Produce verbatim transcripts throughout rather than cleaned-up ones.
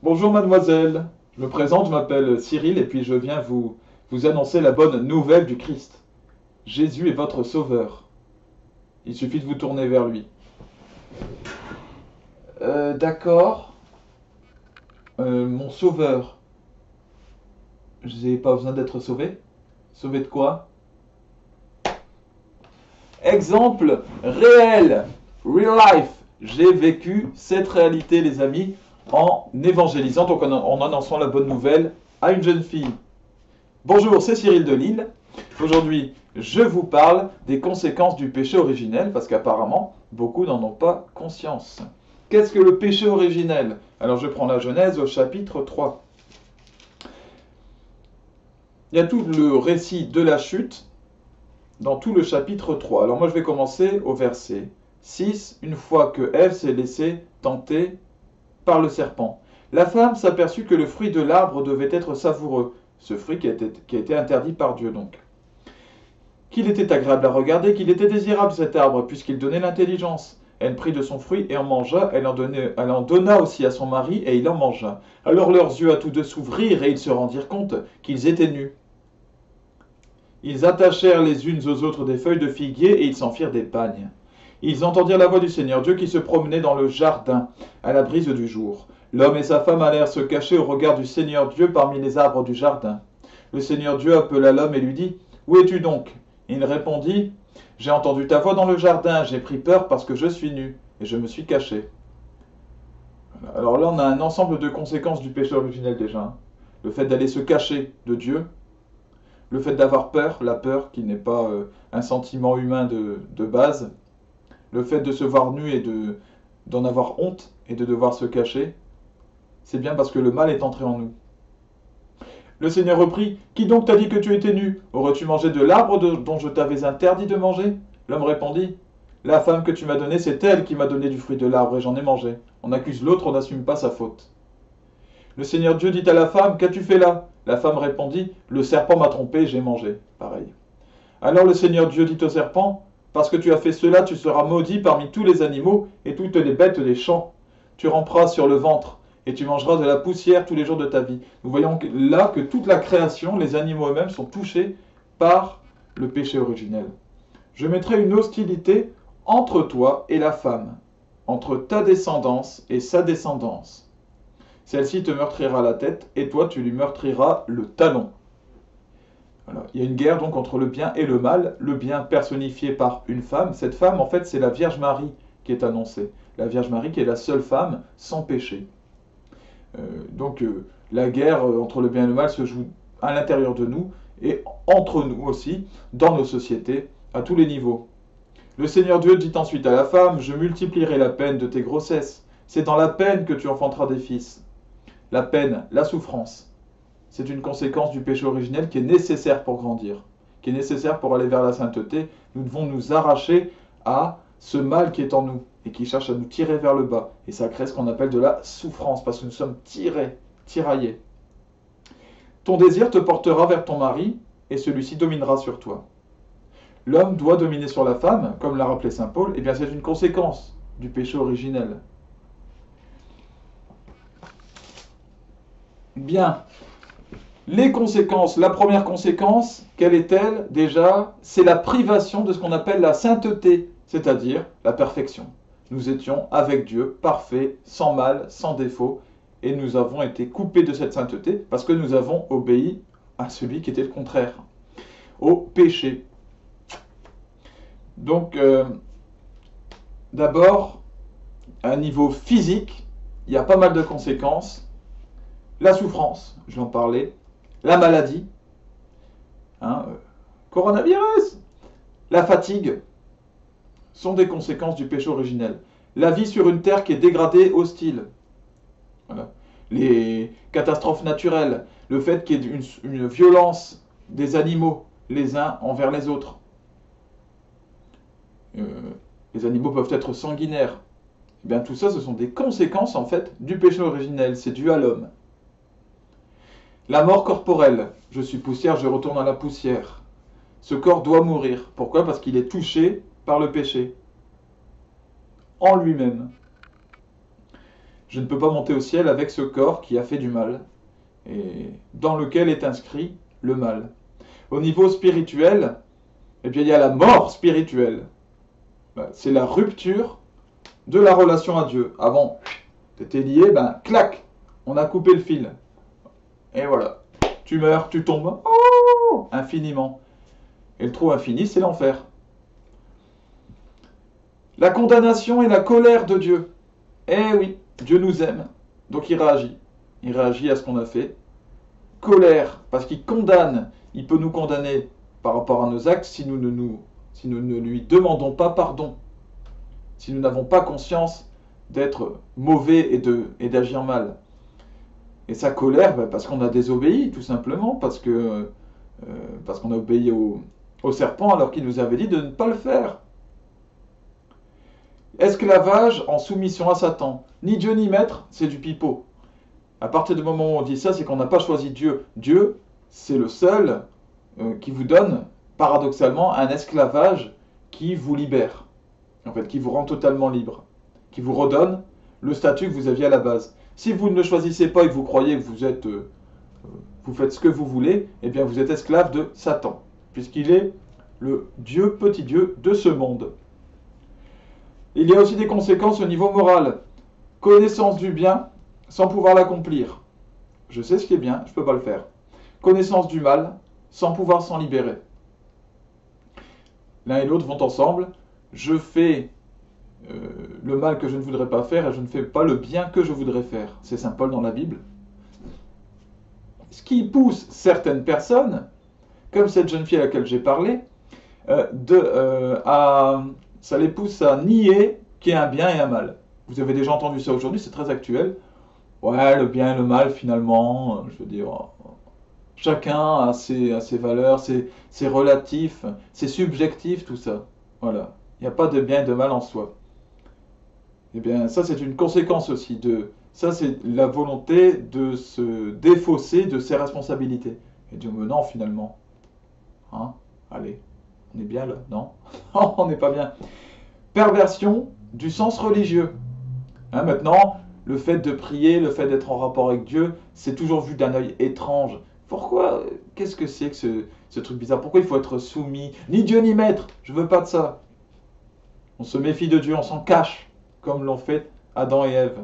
Bonjour mademoiselle, je me présente, je m'appelle Cyril et puis je viens vous, vous annoncer la bonne nouvelle du Christ. Jésus est votre sauveur. Il suffit de vous tourner vers lui. Euh, d'accord. Euh, mon sauveur. Je n'ai pas besoin d'être sauvé. Sauvé de quoi? Exemple réel. Real life. J'ai vécu cette réalité, les amis, en évangélisant, donc en, en annonçant la bonne nouvelle à une jeune fille. Bonjour, c'est Cyril de Lille. Aujourd'hui, je vous parle des conséquences du péché originel, parce qu'apparemment, beaucoup n'en ont pas conscience. Qu'est-ce que le péché originel? Alors je prends la Genèse au chapitre trois. Il y a tout le récit de la chute dans tout le chapitre trois. Alors moi je vais commencer au verset six, une fois que Ève s'est laissée tenter par le serpent. La femme s'aperçut que le fruit de l'arbre devait être savoureux, ce fruit qui a été, qui a été interdit par Dieu donc. Qu'il était agréable à regarder, qu'il était désirable cet arbre, puisqu'il donnait l'intelligence. Elle prit de son fruit et en mangea, elle en, donnait, elle en donna aussi à son mari, et il en mangea. Alors leurs yeux à tous deux s'ouvrirent, et ils se rendirent compte qu'ils étaient nus. Ils attachèrent les unes aux autres des feuilles de figuier, et ils s'en firent des pagnes. Ils entendirent la voix du Seigneur Dieu qui se promenait dans le jardin, à la brise du jour. L'homme et sa femme allèrent se cacher au regard du Seigneur Dieu parmi les arbres du jardin. Le Seigneur Dieu appela l'homme et lui dit, « Où es-tu donc » Il répondit, « J'ai entendu ta voix dans le jardin, j'ai pris peur parce que je suis nu, et je me suis caché. » Alors là, on a un ensemble de conséquences du péché originel déjà. Le fait d'aller se cacher de Dieu, le fait d'avoir peur, la peur qui n'est pas euh, un sentiment humain de, de base, le fait de se voir nu et de, d'en avoir honte et de devoir se cacher, c'est bien parce que le mal est entré en nous. Le Seigneur reprit, « Qui donc t'a dit que tu étais nu? Aurais-tu mangé de l'arbre dont je t'avais interdit de manger ?» L'homme répondit, « La femme que tu m'as donnée, c'est elle qui m'a donné du fruit de l'arbre et j'en ai mangé. On accuse l'autre, on n'assume pas sa faute. » Le Seigneur Dieu dit à la femme, « Qu'as-tu fait là ?» La femme répondit, « Le serpent m'a trompé et j'ai mangé. » Pareil. Alors le Seigneur Dieu dit au serpent, « Parce que tu as fait cela, tu seras maudit parmi tous les animaux et toutes les bêtes des champs. Tu ramperas sur le ventre et tu mangeras de la poussière tous les jours de ta vie. » Nous voyons là que toute la création, les animaux eux-mêmes, sont touchés par le péché originel. Je mettrai une hostilité entre toi et la femme, entre ta descendance et sa descendance. Celle-ci te meurtrira la tête et toi tu lui meurtriras le talon. Voilà. Il y a une guerre donc entre le bien et le mal, le bien personnifié par une femme. Cette femme, en fait, c'est la Vierge Marie qui est annoncée. La Vierge Marie qui est la seule femme sans péché. Euh, donc euh, la guerre entre le bien et le mal se joue à l'intérieur de nous et entre nous aussi, dans nos sociétés, à tous les niveaux. Le Seigneur Dieu dit ensuite à la femme, « Je multiplierai la peine de tes grossesses. C'est dans la peine que tu enfanteras des fils. » La peine, la souffrance, c'est une conséquence du péché originel qui est nécessaire pour grandir, qui est nécessaire pour aller vers la sainteté. Nous devons nous arracher à ce mal qui est en nous et qui cherche à nous tirer vers le bas. Et ça crée ce qu'on appelle de la souffrance, parce que nous sommes tirés, tiraillés. Ton désir te portera vers ton mari, et celui-ci dominera sur toi. L'homme doit dominer sur la femme, comme l'a rappelé saint Paul, et bien c'est une conséquence du péché originel. Bien. Les conséquences, la première conséquence, quelle est-elle déjà? C'est la privation de ce qu'on appelle la sainteté, c'est-à-dire la perfection. Nous étions avec Dieu, parfaits, sans mal, sans défaut, et nous avons été coupés de cette sainteté parce que nous avons obéi à celui qui était le contraire, au péché. Donc, euh, d'abord, à un niveau physique, il y a pas mal de conséquences. La souffrance, je vais en parler. La maladie, hein, euh, coronavirus, la fatigue, sont des conséquences du péché originel. La vie sur une terre qui est dégradée, hostile. Voilà. Les catastrophes naturelles, le fait qu'il y ait une, une violence des animaux les uns envers les autres. Euh, les animaux peuvent être sanguinaires. Eh bien, tout ça, ce sont des conséquences en fait du péché originel. C'est dû à l'homme. La mort corporelle. Je suis poussière, je retourne à la poussière. Ce corps doit mourir. Pourquoi? Parce qu'il est touché par le péché. En lui-même. je ne peux pas monter au ciel avec ce corps qui a fait du mal, et dans lequel est inscrit le mal. Au niveau spirituel, eh bien, il y a la mort spirituelle. C'est la rupture de la relation à Dieu. Avant, tu étais lié, ben, clac, on a coupé le fil. Et voilà, tu meurs, tu tombes, oh, infiniment. Et le trou infini, c'est l'enfer. La condamnation et la colère de Dieu. Eh oui, Dieu nous aime, donc il réagit. Il réagit à ce qu'on a fait. Colère, parce qu'il condamne. Il peut nous condamner par rapport à nos actes si nous ne, nous, si nous ne lui demandons pas pardon. Si nous n'avons pas conscience d'être mauvais et de, et d'agir mal. Et sa colère, ben parce qu'on a désobéi, tout simplement, parce que euh, parce qu'on a obéi au, au serpent alors qu'il nous avait dit de ne pas le faire. Esclavage en soumission à Satan. Ni Dieu ni maître, c'est du pipeau. À partir du moment où on dit ça, c'est qu'on n'a pas choisi Dieu. Dieu, c'est le seul euh, qui vous donne, paradoxalement, un esclavage qui vous libère. En fait, qui vous rend totalement libre. Qui vous redonne le statut que vous aviez à la base. Si vous ne le choisissez pas et que vous croyez que vous êtes, euh, vous faites ce que vous voulez, eh bien vous êtes esclave de Satan, puisqu'il est le Dieu, petit Dieu de ce monde. Il y a aussi des conséquences au niveau moral. Connaissance du bien sans pouvoir l'accomplir. Je sais ce qui est bien, je ne peux pas le faire. Connaissance du mal sans pouvoir s'en libérer. L'un et l'autre vont ensemble. Je fais euh, le mal que je ne voudrais pas faire et je ne fais pas le bien que je voudrais faire. C'est Saint Paul dans la Bible. Ce qui pousse certaines personnes, comme cette jeune fille à laquelle j'ai parlé, euh, de, euh, à, ça les pousse à nier qu'il y a un bien et un mal. Vous avez déjà entendu ça aujourd'hui, c'est très actuel. Ouais, le bien et le mal, finalement, je veux dire, chacun a ses, a ses valeurs, c'est relatif, c'est subjectif tout ça. Voilà, il n'y a pas de bien et de mal en soi. Eh bien, ça c'est une conséquence aussi de... Ça c'est la volonté de se défausser de ses responsabilités. Et Dieu me non finalement. Hein? Allez, on est bien là, non? Non, on n'est pas bien. Perversion du sens religieux. Hein, maintenant, le fait de prier, le fait d'être en rapport avec Dieu, c'est toujours vu d'un œil étrange. Pourquoi? Qu'est-ce que c'est que ce, ce truc bizarre? Pourquoi il faut être soumis? Ni Dieu ni maître, je veux pas de ça. On se méfie de Dieu, on s'en cache, comme l'ont fait Adam et Ève.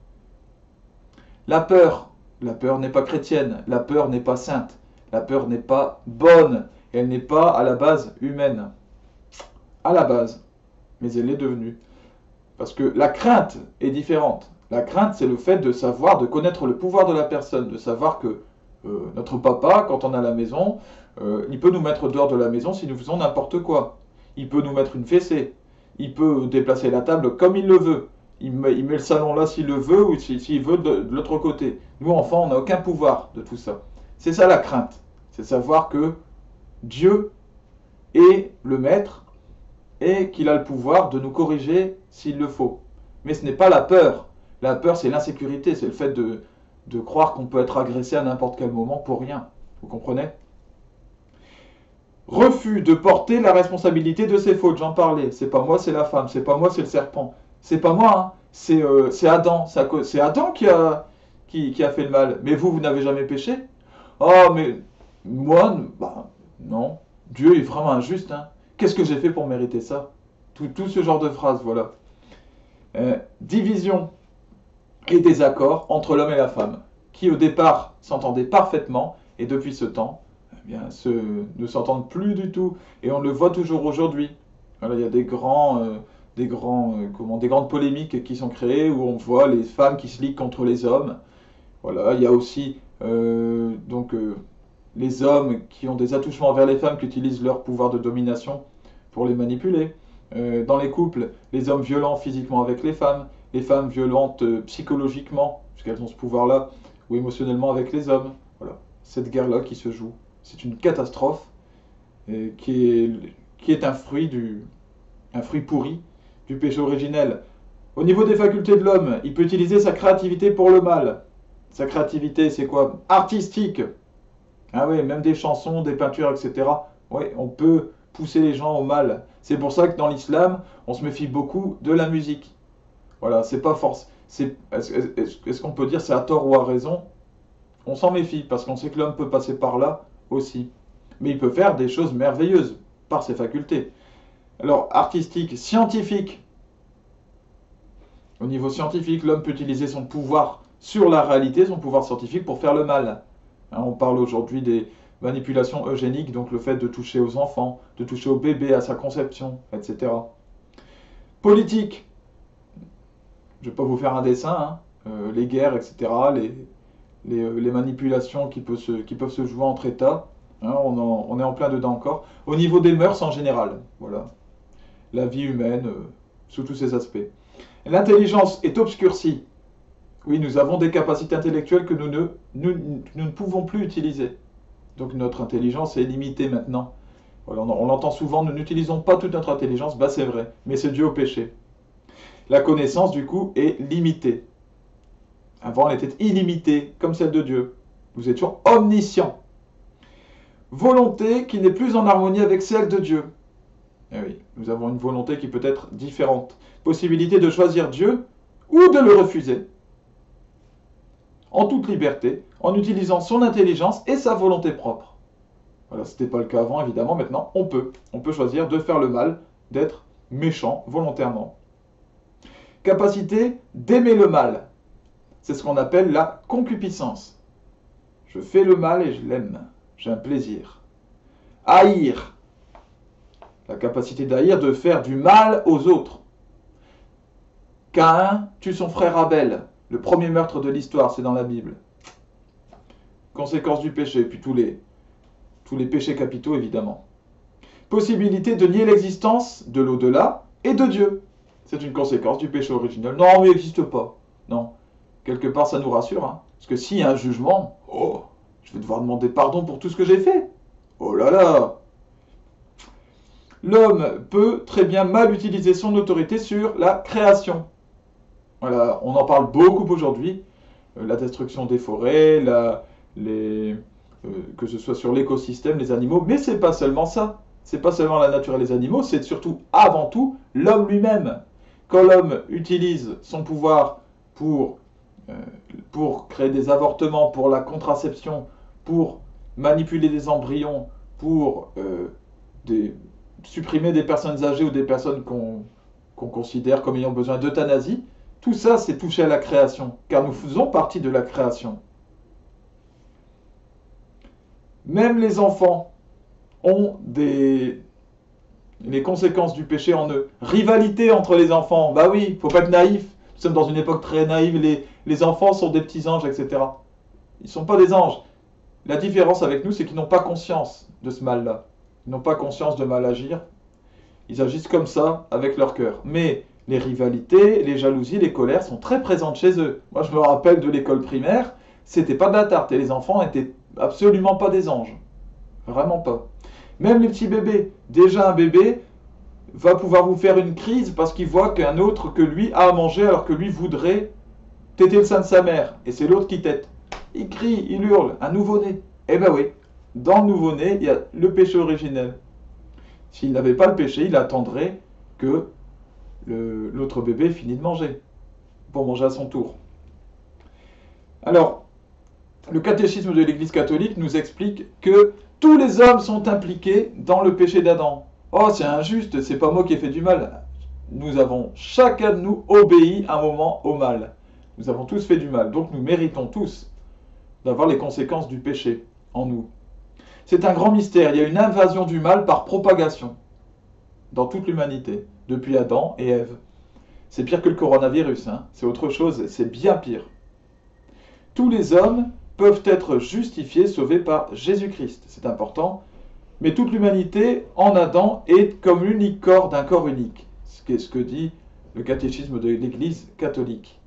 La peur. La peur n'est pas chrétienne, la peur n'est pas sainte, la peur n'est pas bonne, elle n'est pas à la base humaine. À la base, mais elle l'est devenue. Parce que la crainte est différente. La crainte, c'est le fait de savoir, de connaître le pouvoir de la personne, de savoir que euh, notre papa, quand on est à la maison, euh, il peut nous mettre dehors de la maison si nous faisons n'importe quoi. Il peut nous mettre une fessée. Il peut déplacer la table comme il le veut. Il met, il met le salon là s'il le veut ou s'il si, veut de, de l'autre côté. Nous, enfants, on n'a aucun pouvoir de tout ça. C'est ça la crainte. C'est savoir que Dieu est le maître et qu'il a le pouvoir de nous corriger s'il le faut. Mais ce n'est pas la peur. La peur, c'est l'insécurité, c'est le fait de, de croire qu'on peut être agressé à n'importe quel moment pour rien. Vous comprenez? Refus de porter la responsabilité de ses fautes, j'en parlais. C'est pas moi, c'est la femme. C'est pas moi, c'est le serpent. C'est pas moi, hein. C'est euh, Adam. C'est Adam qui a, qui, qui a fait le mal. Mais vous, vous n'avez jamais péché? Oh, mais moi, bah, non. Dieu est vraiment injuste, hein. Qu'est-ce que j'ai fait pour mériter ça? tout, tout ce genre de phrases, voilà. Euh, division et désaccord entre l'homme et la femme, qui au départ s'entendaient parfaitement, et depuis ce temps, eh bien, se, ne s'entendent plus du tout. Et on le voit toujours aujourd'hui. Voilà, il y a des, grands, euh, des, grands, euh, comment, des grandes polémiques qui sont créées, où on voit les femmes qui se liguent contre les hommes. Voilà, il y a aussi euh, donc, euh, les hommes qui ont des attouchements envers les femmes, qui utilisent leur pouvoir de domination pour les manipuler. Euh, dans les couples, les hommes violents physiquement avec les femmes, les femmes violentes euh, psychologiquement, puisqu'elles ont ce pouvoir-là, ou émotionnellement avec les hommes. Voilà, cette guerre-là qui se joue. C'est une catastrophe euh, qui, est, qui est un fruit, du, un fruit pourri du péché originel. Au niveau des facultés de l'homme, il peut utiliser sa créativité pour le mal. Sa créativité, c'est quoi? Artistique. Ah oui, même des chansons, des peintures, et cetera. Oui, on peut pousser les gens au mal. C'est pour ça que dans l'islam, on se méfie beaucoup de la musique. Voilà, c'est pas force. Est-ce est est qu'on peut dire c'est à tort ou à raison? On s'en méfie, parce qu'on sait que l'homme peut passer par là aussi. Mais il peut faire des choses merveilleuses par ses facultés. Alors, artistique, scientifique. Au niveau scientifique, l'homme peut utiliser son pouvoir sur la réalité, son pouvoir scientifique, pour faire le mal. Hein, on parle aujourd'hui des manipulations eugéniques, donc le fait de toucher aux enfants, de toucher au bébé à sa conception, et cetera. Politique. Je ne vais pas vous faire un dessin, hein. euh, les guerres, et cetera, les, les, euh, les manipulations qui peuvent, se, qui peuvent se jouer entre États, hein, on, en, on est en plein dedans encore. Au niveau des mœurs en général, voilà, la vie humaine, euh, sous tous ses aspects. L'intelligence est obscurcie. Oui, nous avons des capacités intellectuelles que nous ne, nous, nous ne pouvons plus utiliser. Donc notre intelligence est limitée maintenant. Voilà, on, on l'entend souvent, nous n'utilisons pas toute notre intelligence, bah c'est vrai, mais c'est dû au péché. La connaissance, du coup, est limitée. Avant, elle était illimitée, comme celle de Dieu. Nous étions omniscients. Volonté qui n'est plus en harmonie avec celle de Dieu. Eh oui, nous avons une volonté qui peut être différente. Possibilité de choisir Dieu ou de le refuser. En toute liberté, en utilisant son intelligence et sa volonté propre. Voilà, ce n'était pas le cas avant, évidemment. Maintenant, on peut. On peut choisir de faire le mal, d'être méchant volontairement. Capacité d'aimer le mal. C'est ce qu'on appelle la concupiscence. Je fais le mal et je l'aime. J'ai un plaisir. Haïr. La capacité d'haïr, de faire du mal aux autres. Caïn tue son frère Abel. Le premier meurtre de l'histoire, c'est dans la Bible. Conséquence du péché, puis tous les, tous les péchés capitaux, évidemment. Possibilité de nier l'existence de l'au-delà et de Dieu. C'est une conséquence du péché originel. Non, mais il n'existe pas. Non. Quelque part, ça nous rassure. Hein. Parce que s'il y a un jugement, oh, je vais devoir demander pardon pour tout ce que j'ai fait. Oh là là. L'homme peut très bien mal utiliser son autorité sur la création. Voilà, on en parle beaucoup aujourd'hui. Euh, la destruction des forêts, la, les, euh, que ce soit sur l'écosystème, les animaux. Mais c'est pas seulement ça. C'est pas seulement la nature et les animaux, c'est surtout, avant tout, l'homme lui-même. Quand l'homme utilise son pouvoir pour, euh, pour créer des avortements, pour la contraception, pour manipuler des embryons, pour euh, des, supprimer des personnes âgées ou des personnes qu'on qu'on considère comme ayant besoin d'euthanasie, tout ça, c'est toucher à la création, car nous faisons partie de la création. Même les enfants ont des, les conséquences du péché en eux. Rivalité entre les enfants, bah oui, il ne faut pas être naïf. Nous sommes dans une époque très naïve, les, les enfants sont des petits anges, et cetera. Ils ne sont pas des anges. La différence avec nous, c'est qu'ils n'ont pas conscience de ce mal-là. Ils n'ont pas conscience de mal agir. Ils agissent comme ça, avec leur cœur. Mais les rivalités, les jalousies, les colères sont très présentes chez eux. Moi, je me rappelle de l'école primaire, c'était pas de la tarte, et les enfants n'étaient absolument pas des anges. Vraiment pas. Même les petits bébés. Déjà, un bébé va pouvoir vous faire une crise parce qu'il voit qu'un autre que lui a à manger alors que lui voudrait téter le sein de sa mère. Et c'est l'autre qui tète. Il crie, il hurle. Un nouveau-né. Eh ben oui, dans le nouveau-né, il y a le péché originel. S'il n'avait pas le péché, il attendrait que l'autre bébé finisse de manger, pour manger à son tour. Alors, le catéchisme de l'Église catholique nous explique que tous les hommes sont impliqués dans le péché d'Adam. Oh, c'est injuste, c'est pas moi qui ai fait du mal. Nous avons, chacun de nous, obéi un moment au mal. Nous avons tous fait du mal, donc nous méritons tous d'avoir les conséquences du péché en nous. C'est un grand mystère, il y a une invasion du mal par propagation dans toute l'humanité, depuis Adam et Ève. C'est pire que le coronavirus, hein. C'est autre chose, c'est bien pire. Tous les hommes peuvent être justifiés, sauvés par Jésus-Christ, c'est important, mais toute l'humanité en Adam est comme l'unique corps d'un corps unique, ce qu'est ce que dit le catéchisme de l'Église catholique.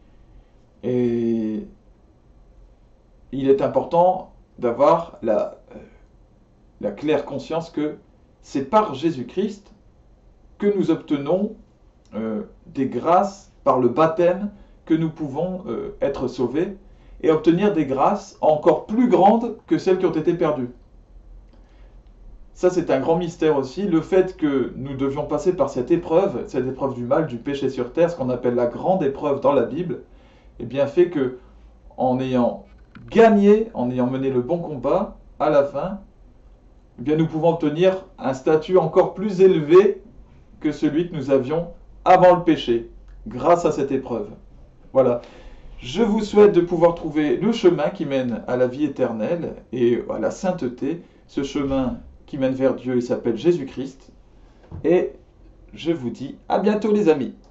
Et il est important d'avoir la, euh, la claire conscience que c'est par Jésus-Christ que nous obtenons euh, des grâces par le baptême, que nous pouvons euh, être sauvés et obtenir des grâces encore plus grandes que celles qui ont été perdues. Ça, c'est un grand mystère aussi. Le fait que nous devions passer par cette épreuve, cette épreuve du mal, du péché sur terre, ce qu'on appelle la grande épreuve dans la Bible, eh bien, fait que, en ayant gagné, en ayant mené le bon combat, à la fin, eh bien, nous pouvons obtenir un statut encore plus élevé que celui que nous avions avant le péché, grâce à cette épreuve. Voilà. Je vous souhaite de pouvoir trouver le chemin qui mène à la vie éternelle et à la sainteté. Ce chemin qui mène vers Dieu, il s'appelle Jésus-Christ. Et je vous dis à bientôt les amis.